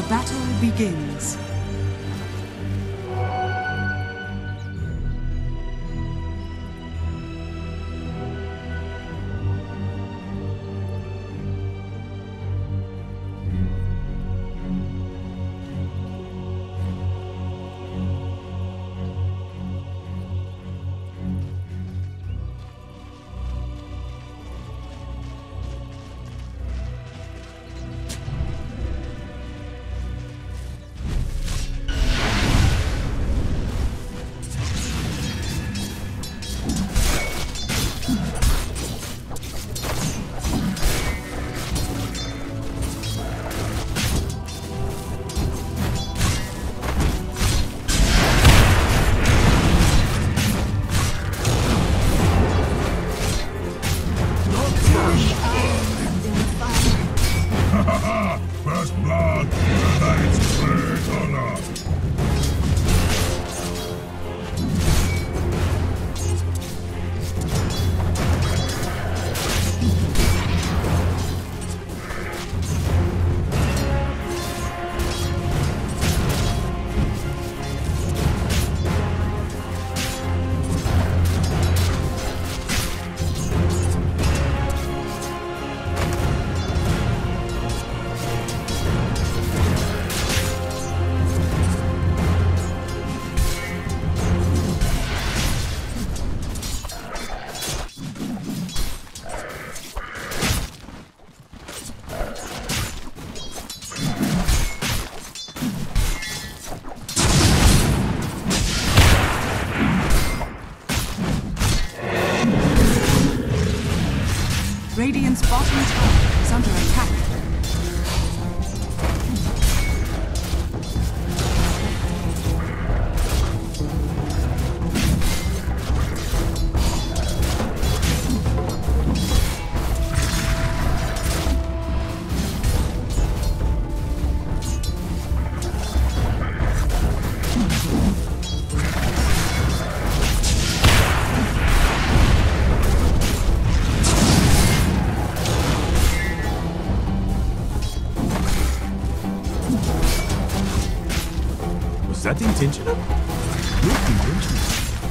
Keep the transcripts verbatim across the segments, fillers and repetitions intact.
battle begins. First blood, tonight's great honor. Radiant's bottom tower is under attack. Was that intentional? Looked intentional.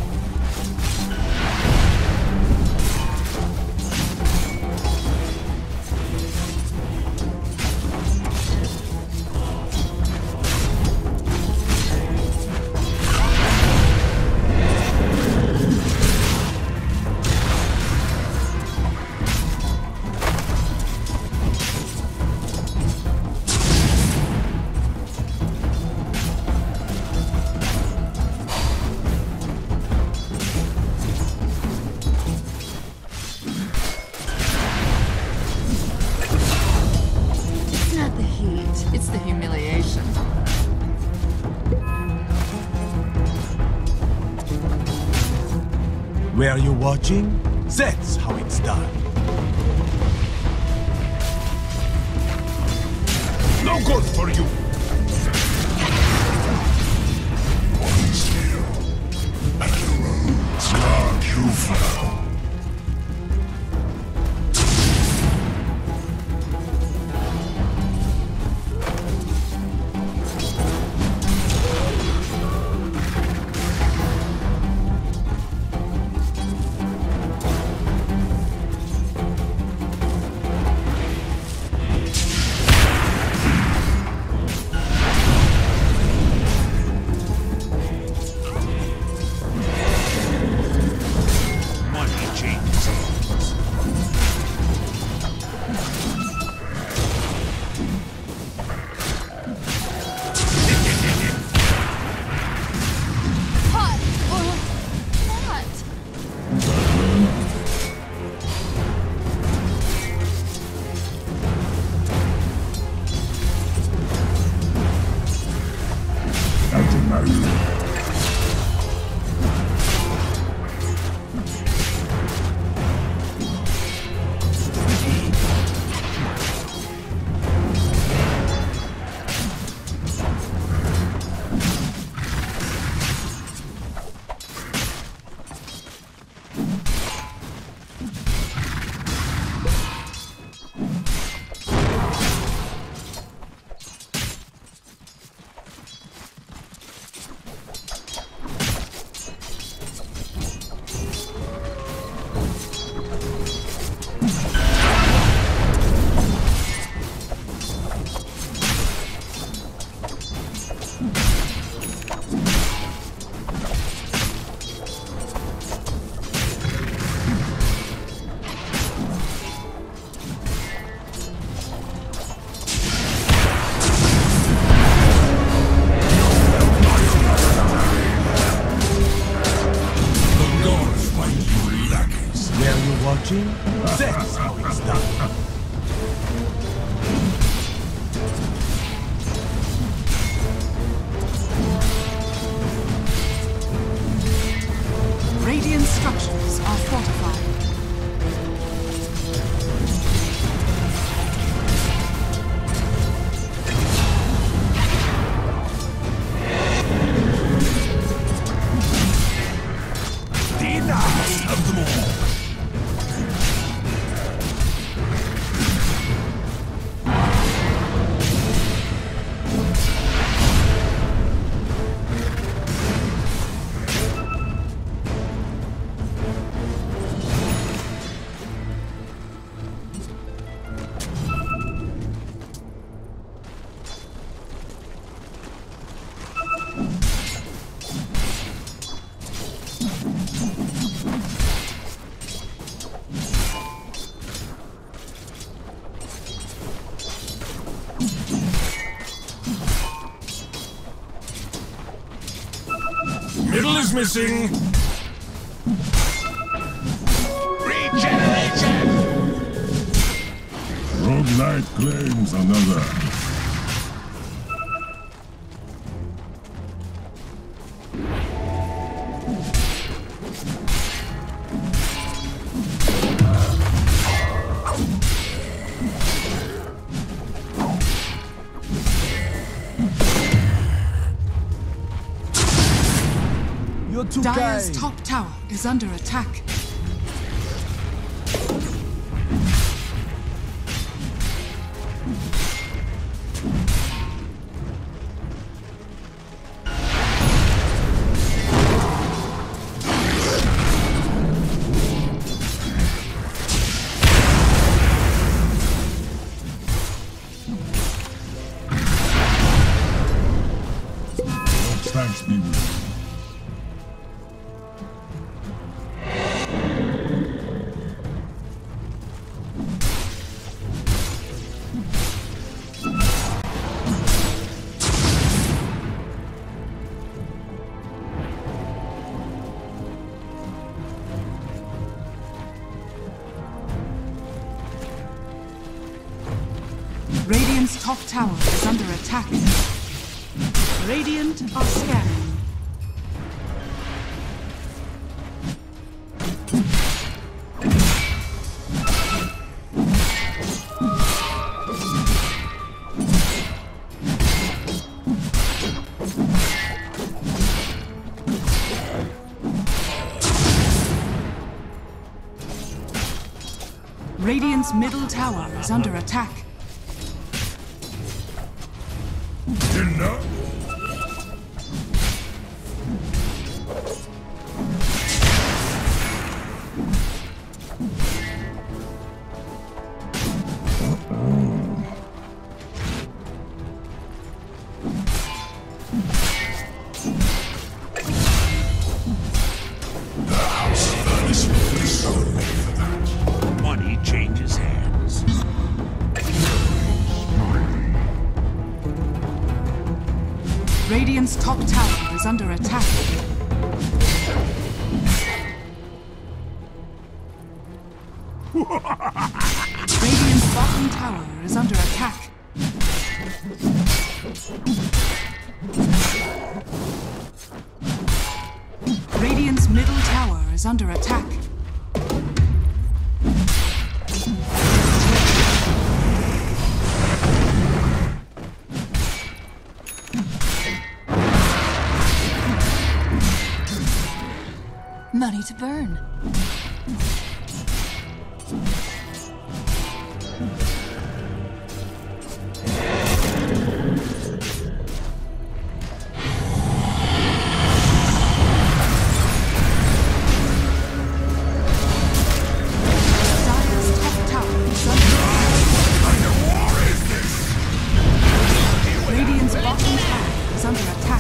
It's the humiliation. Were you watching? That's how it's done. No good for you! One steel, and you will slug you fell. watching? That's how it's done. Radiant structures are fortified. The last of them all. Middle is missing. Regeneration. Rogue Knight claims another. You're too Dire's kind. top tower is under attack. Thanks be with you. Radiant's top tower is under attack. Radiant are scanning. Radiant's middle tower is under attack. Dinner? The house furnace will be so made for that. Money changes hands. Radiant's top tower is under attack. Radiant's bottom tower is under attack. Radiant's middle tower is under attack. Money to burn. Dire's top tower is under attack. Radiant's bottom tower is under attack.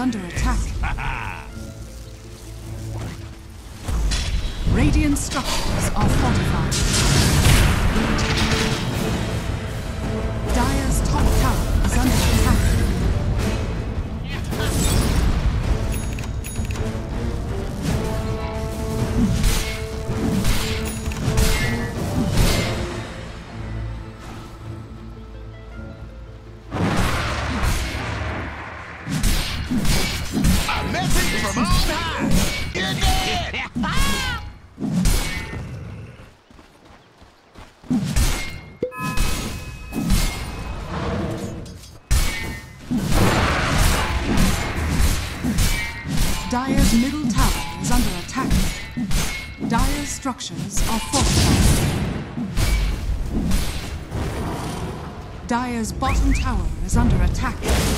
under attack. Radiant structures are fortified. Dire's top tower is under attack. A message from on high. You're dead. Dire's middle tower is under attack. Dire's structures are fortified. Dire's bottom tower is under attack.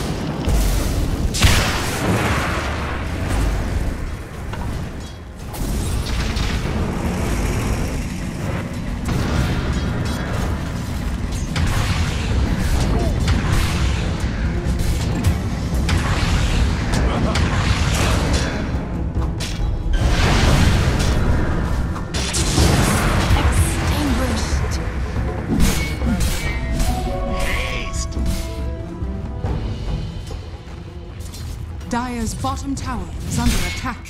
Dire's bottom tower is under attack.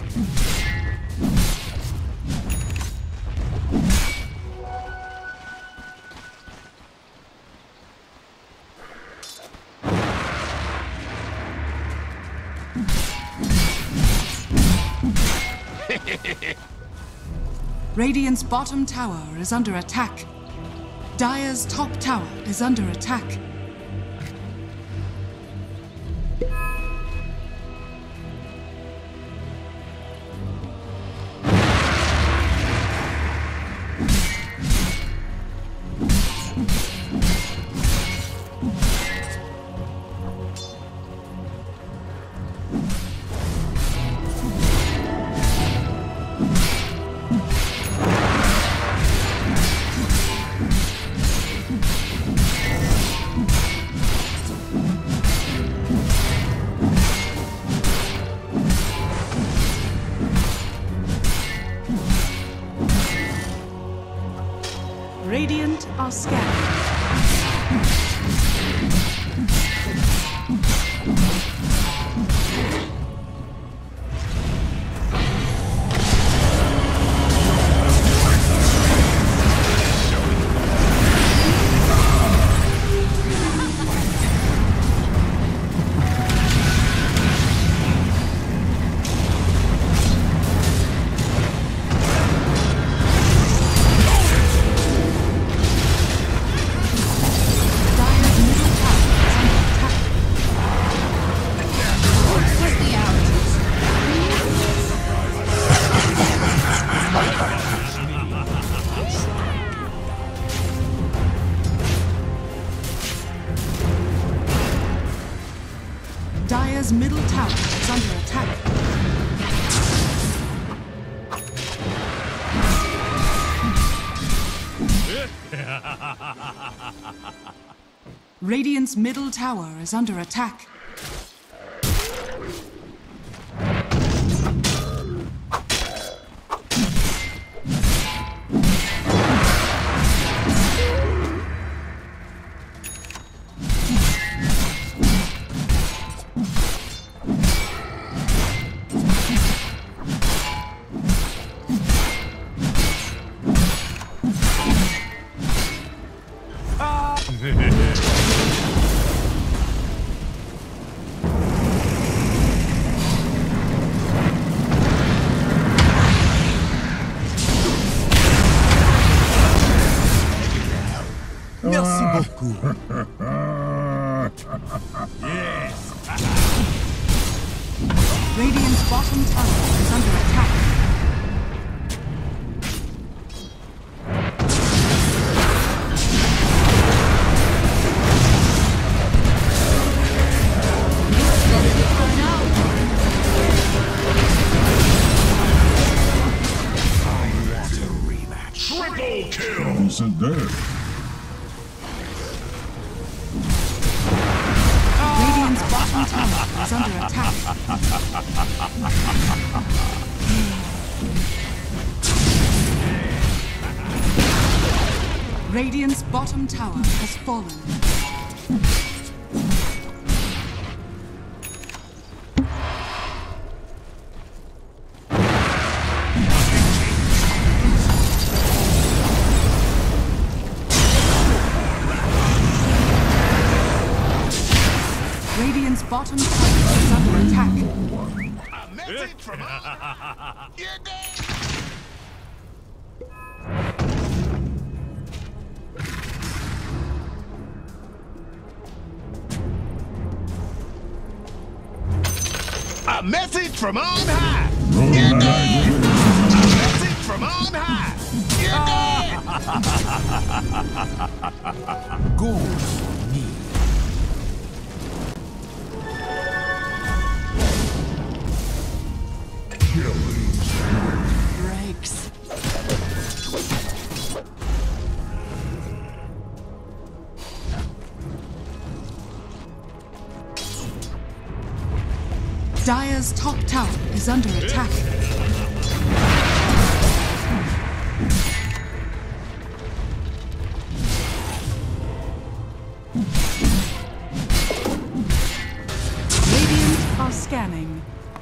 Radiant's bottom tower is under attack. Dire's top tower is under attack. Radiant are scattered. Dire's middle tower is under attack. Radiant's middle tower is under attack. Merci beaucoup. Yes. Radiant's bottom tower is under attack. Triple kill. Isn't there? Radiant's bottom tower is under attack. Radiant's bottom tower has fallen. Radiant's bottom tower is under attack. A message from on. You're dead. A message from on high. You're dead. A message from on high. You're dead. Gold for me. Breaks. Dire's top tower is under attack. Radiant are scanning.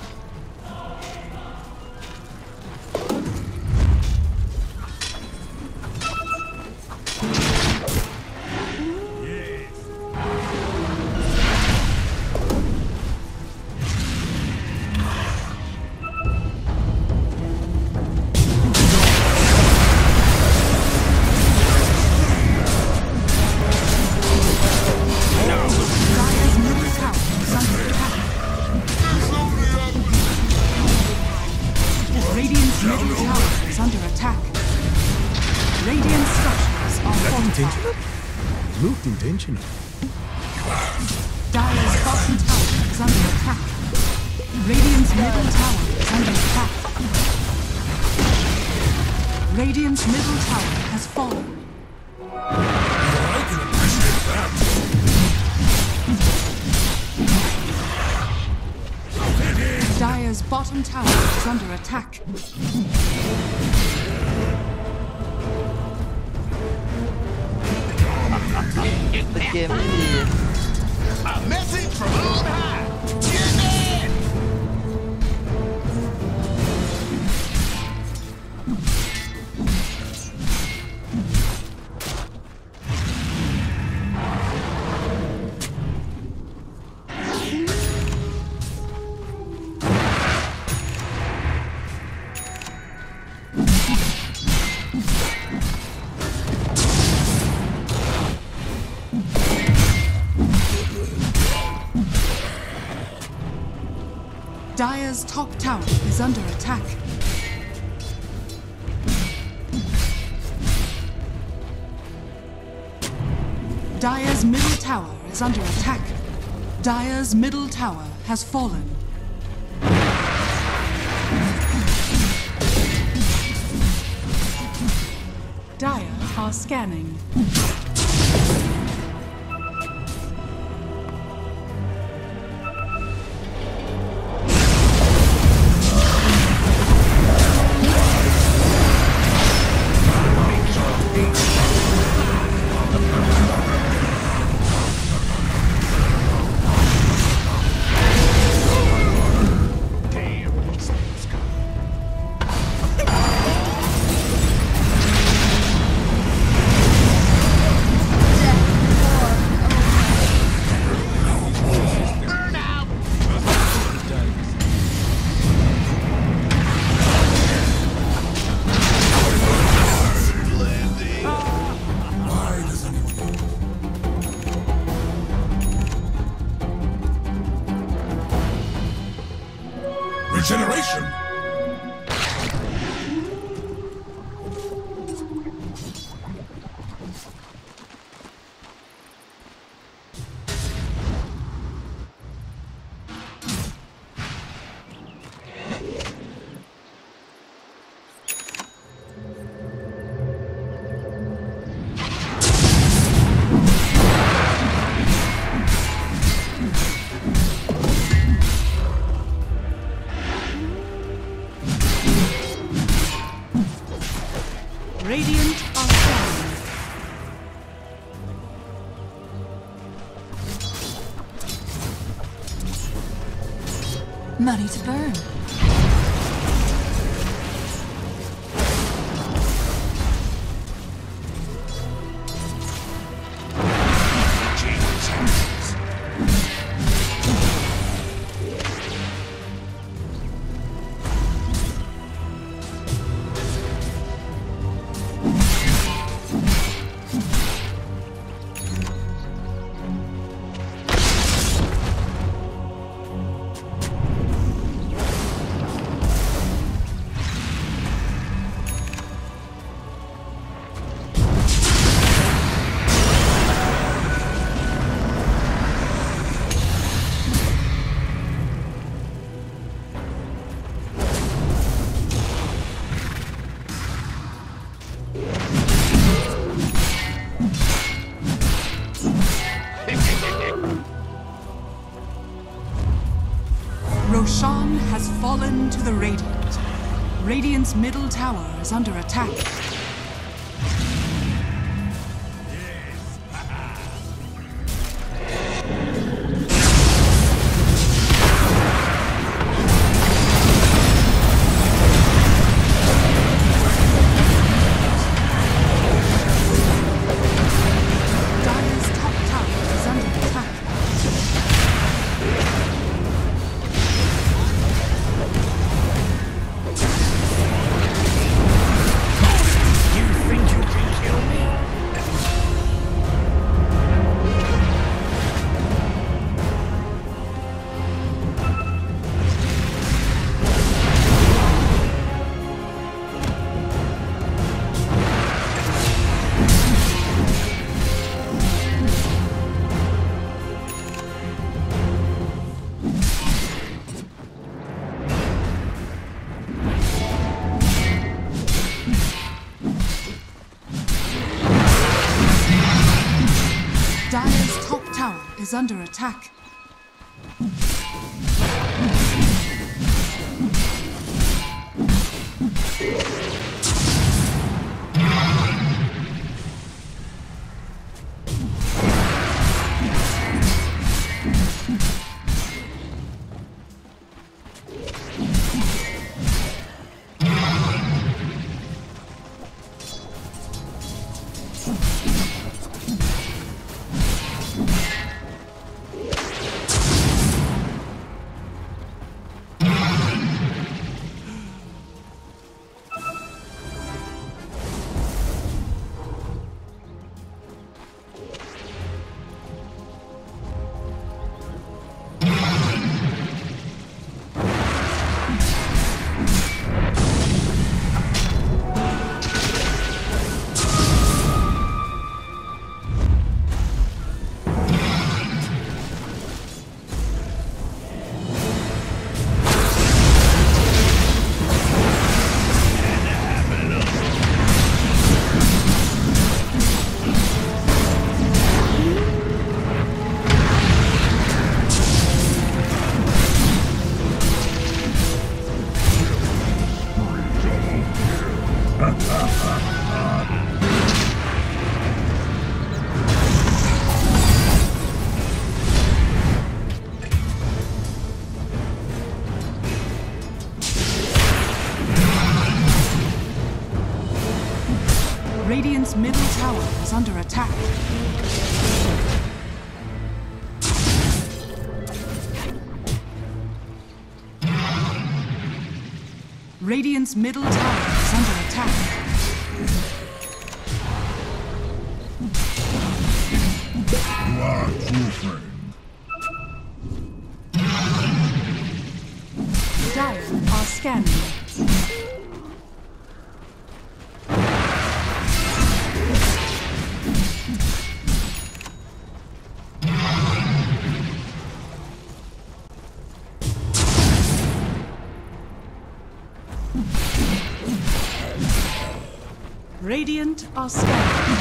Looked intentional. Dire's bottom tower is under attack. Radiant's middle tower is under attack. Radiant's middle tower has fallen. I can appreciate that. Dire's bottom tower is under attack. Forgive me. A message from on high. You're dead. Dire's top tower is under attack. Dire's middle tower is under attack. Dire's middle tower has fallen. Dire are scanning. Regeneration! Radiant are scanning. money to burn. Roshan has fallen to the Radiant. Radiant's middle tower is under attack. Dire's top tower is under attack. Dire's top tower is under attack. Radiant's middle tower is under attack. Radiant's middle tower is under attack. You are a true friend. Dire are scanning. Radiant are scanning.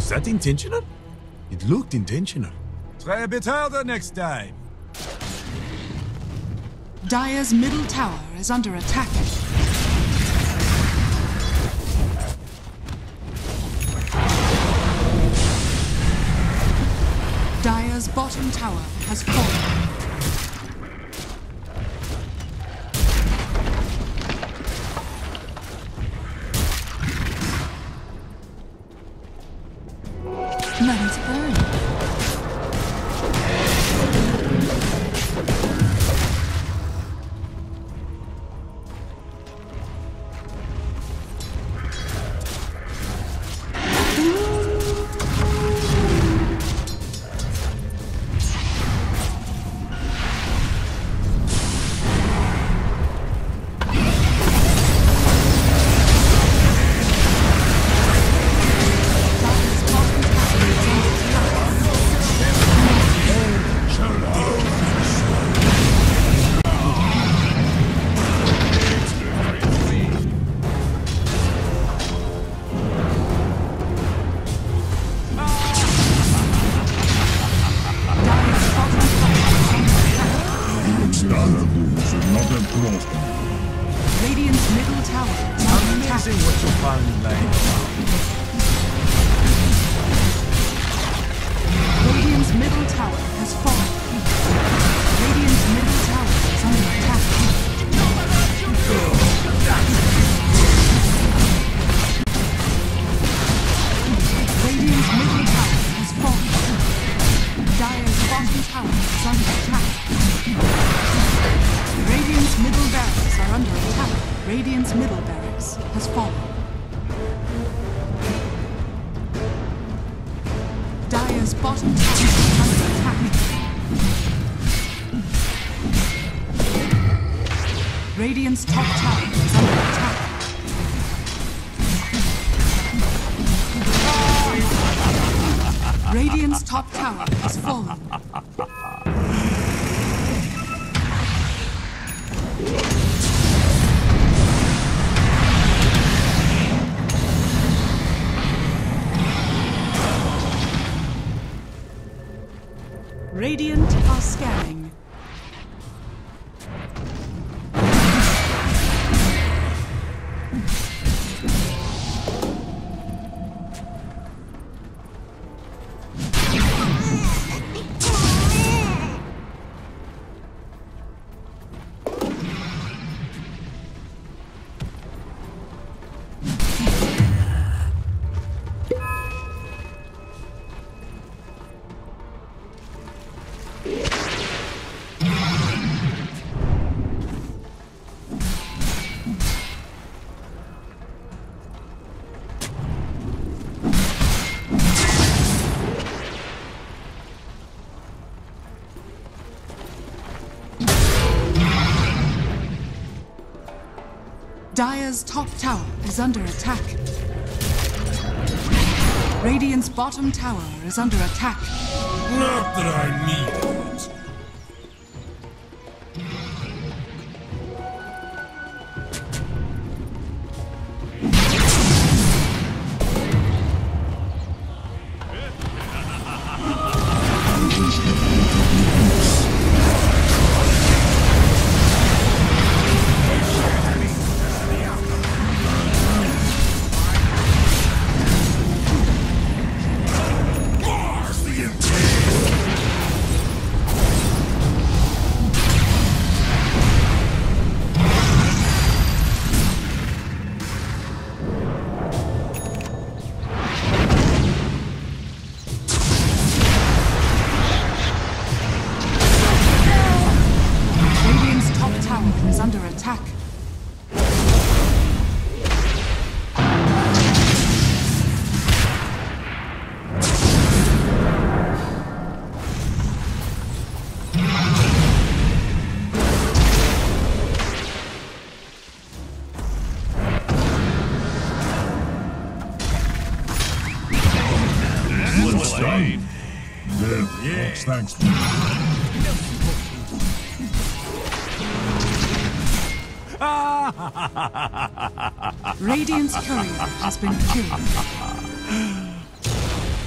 Was that intentional? It looked intentional. Try a bit harder next time. Dire's middle tower is under attack. Dire's bottom tower has fallen. Let it burn. Radiant's middle tower is under attack. Amazing what you find lying around. Radiant's middle tower has fallen. Radiant's middle tower is under attack. Radiant's middle tower has fallen. Dire's bottom tower is under attack. Radiant's middle barracks are under attack. Radiant's middle barracks has fallen. Dire's bottom tower is under attack. Radiant's top tower is under attack. Radiant's top tower has fallen. Radiant are scanning. Dire's top tower is under attack. Radiant's bottom tower is under attack. Not that I need it. Is under attack. What's done? There, folks, thanks to Radiant's courier has been killed.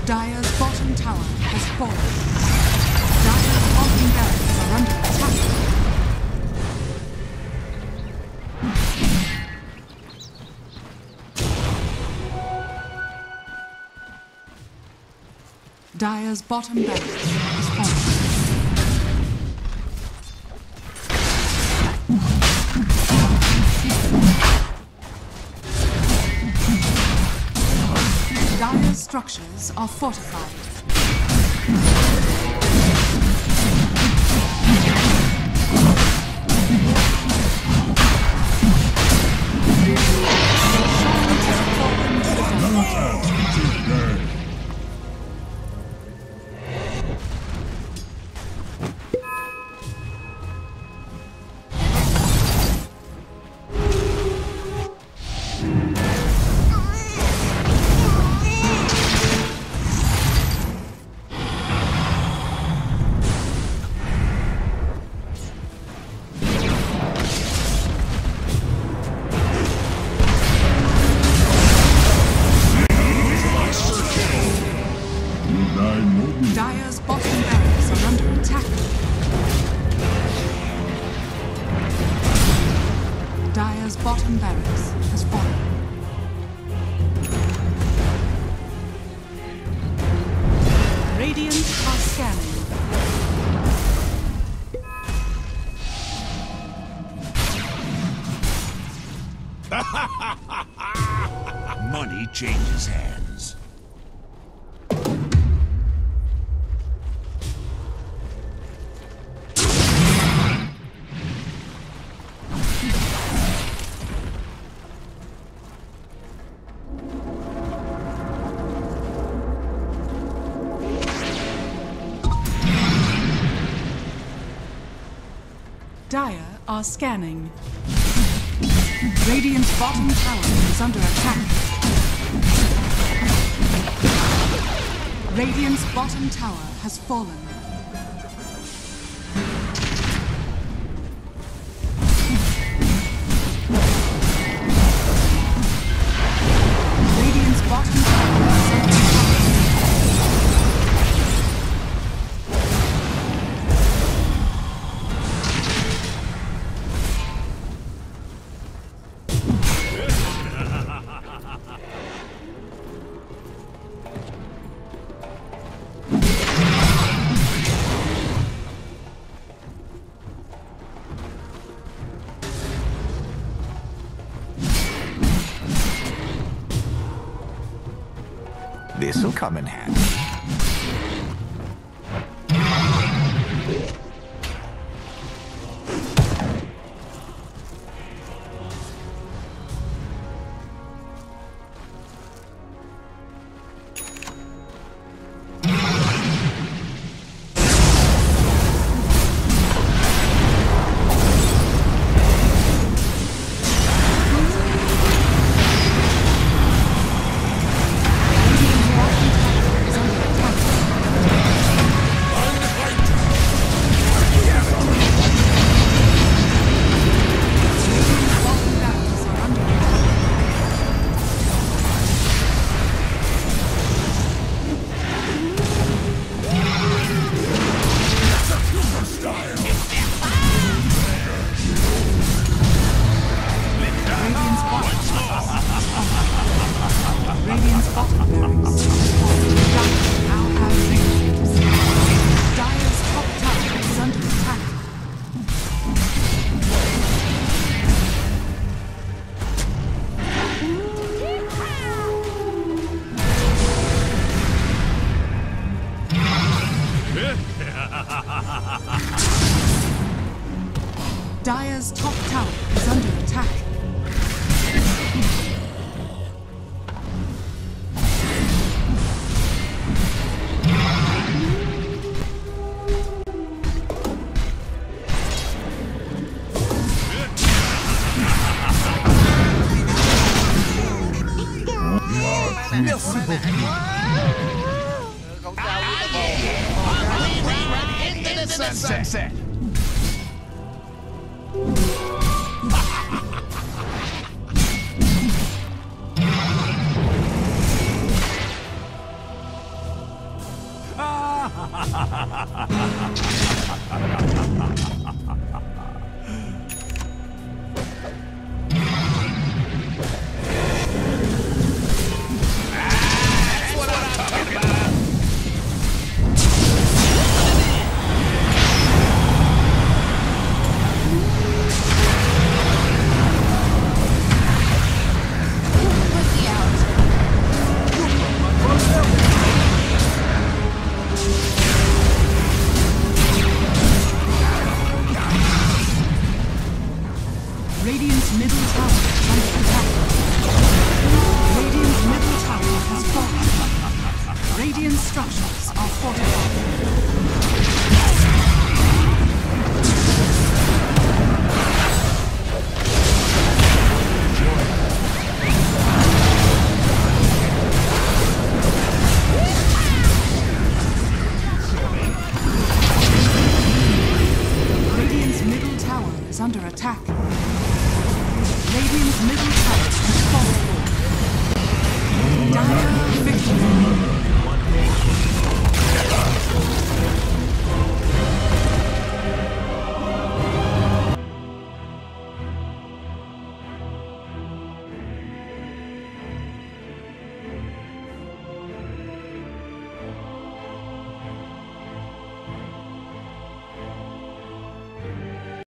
Dire's bottom tower has fallen. Dire's bottom barracks are under attack. Dire's bottom barracks has fallen. Dire's structures are fortified. Dire's bottom barracks are under attack. Dire's bottom barracks has fallen. Radiant are scanning. Money changes hands. Dire are scanning. Radiant's bottom tower is under attack. Radiant's bottom tower has fallen. Radiant's bottom tower is under attack. This'll come in handy. Dire's top tower is under attack. Merci beaucoup. Into the sunset.